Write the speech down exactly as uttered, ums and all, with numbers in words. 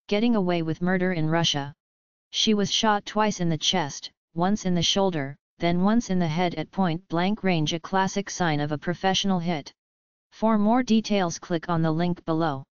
Getting away with murder in Russia. She was shot twice in the chest, once in the shoulder, then once in the head at point-blank range, a classic sign of a professional hit. For more details click on the link below.